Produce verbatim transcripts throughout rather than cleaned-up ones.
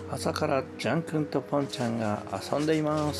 朝からジャン君とポンちゃんが遊んでいます。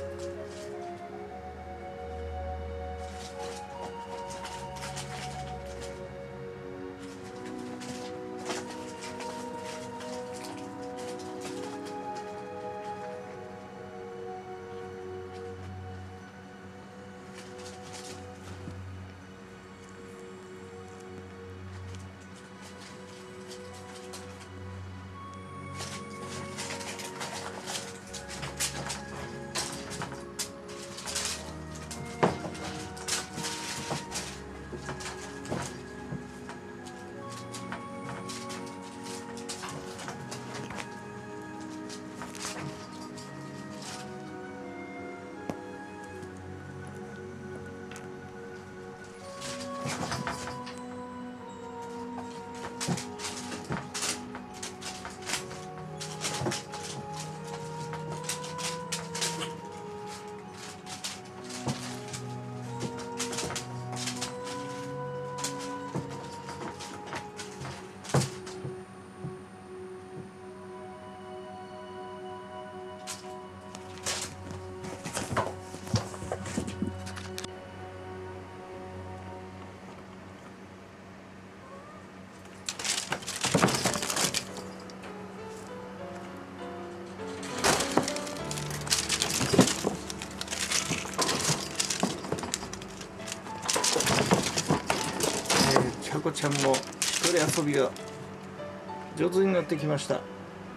ちゃこちゃんも一人遊びが上手になってきました。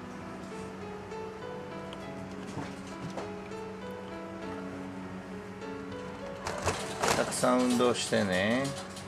たくさん運動してね。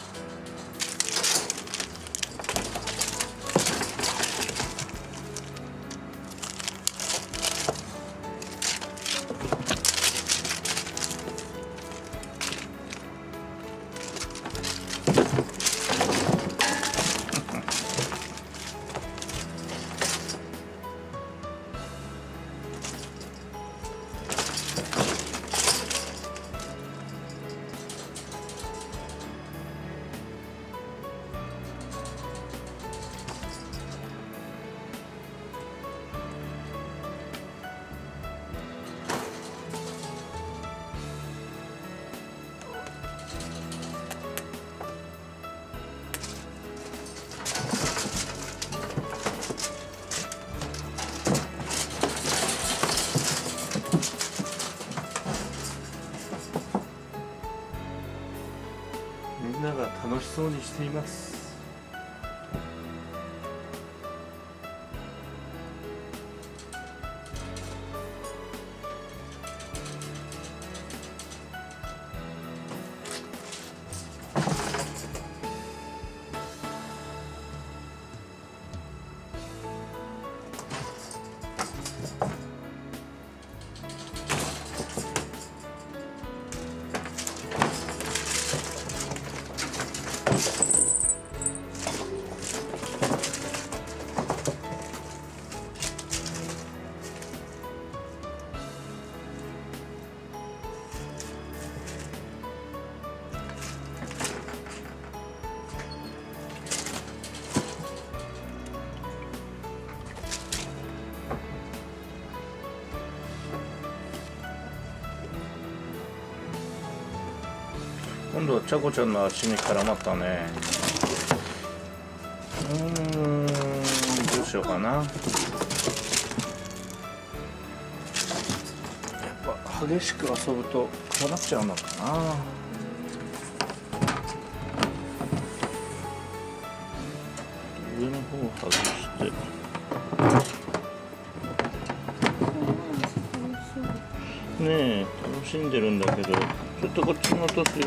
みんなが楽しそうにしています。今度はちゃこちゃんの足に絡まったね。うーん、どうしようかな。やっぱ激しく遊ぶとこうなっちゃうのかな。上の方を外してねえ、楽しんでるんだけど、ちょっとこっちに落とすよ。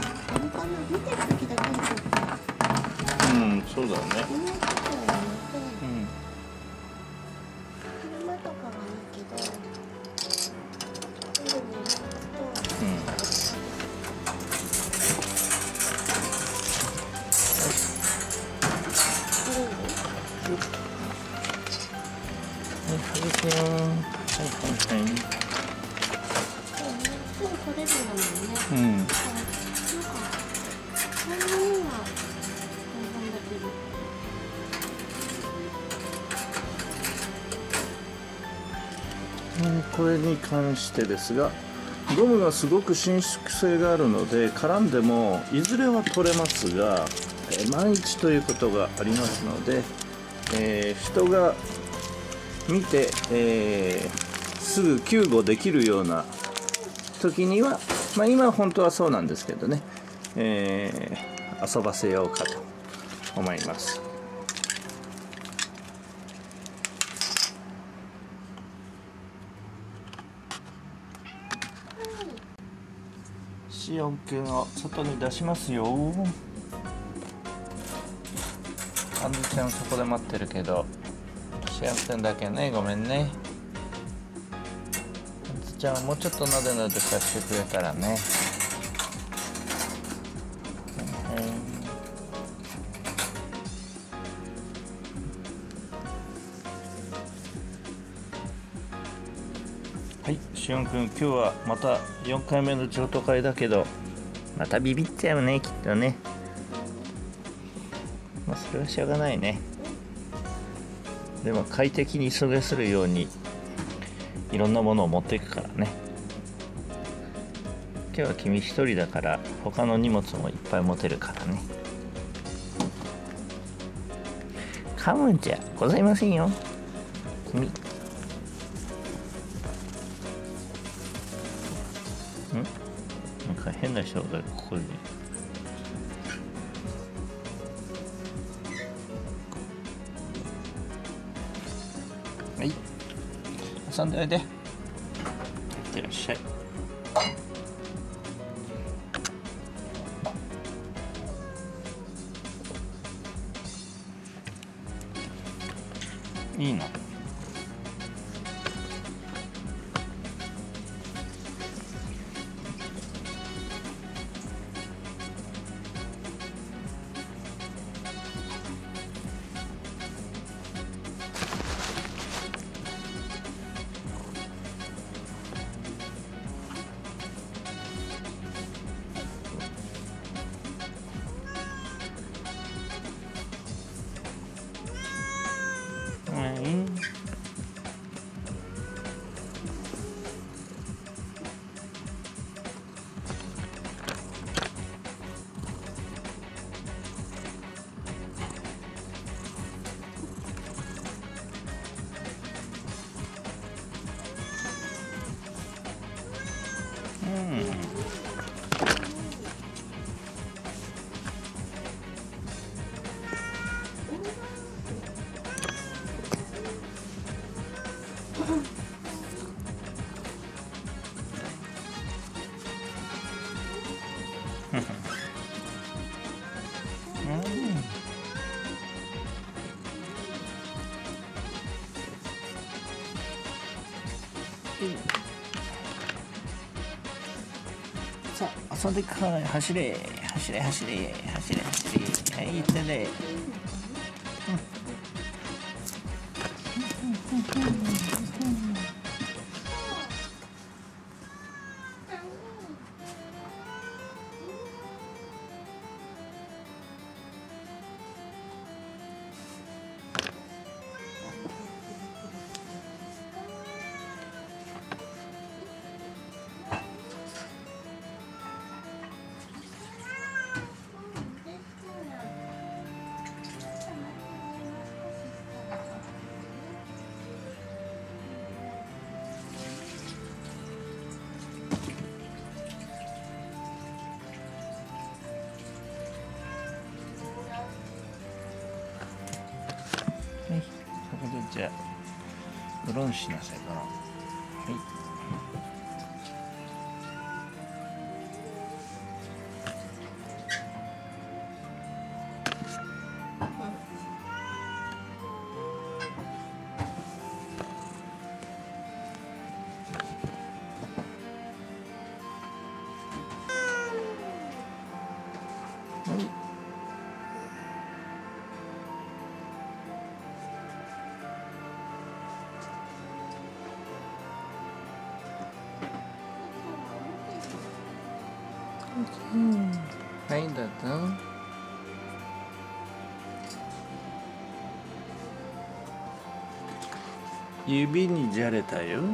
うん、そうだね。うん。うん。 ーこれに関してですが、ゴムがすごく伸縮性があるので絡んでもいずれは取れますが、えー万一ということがありますので、えー人が見て、えーすぐ救護できるような時には、まあ、今は本当はそうなんですけどね、えー遊ばせようかと思います。しおんくんを外に出しますよ。あんずちゃんそこで待ってるけど、しおんくんだけね、ごめんね。あんずちゃんはもうちょっとなでなでさせてくれたらね。はい、しおんくん、今日はまたよんかいめの譲渡会だけど、またビビっちゃうね、きっとね。まあそれはしょうがないね。でも快適に過ごせるようにいろんなものを持っていくからね。今日は君一人だから他の荷物もいっぱい持てるからね。噛むんじゃございませんよ、君。んなんか変な人がここに。はい、遊んでおいで。いってらっしゃい。いいの？さあ遊んでいくから、走れ走れ走れ走れ走れ、はい行ってね。はい、そこでじゃあブロンしなさいかな。はい。はい、どうぞ。 指にじゃれたよ。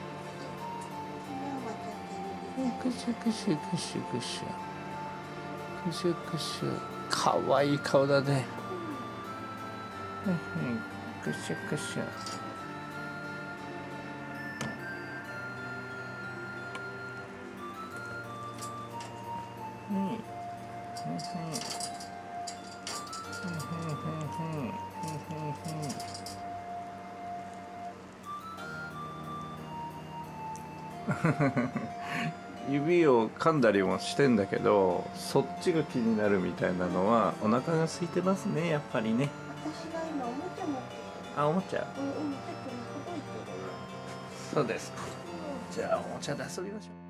くしゅくしゅくしゅくしゅくしゅくしゅ、かわいい顔だね。くしゅくしゅ。指を噛んだりもしてんだけど、そっちが気になるみたいなのはお腹が空いてますね、やっぱりね。 私が今おもちゃ持ってる。 あ、おもちゃ。 うんうん、ちょっと届いてる。 そうですか。じゃあおもちゃで遊びましょう。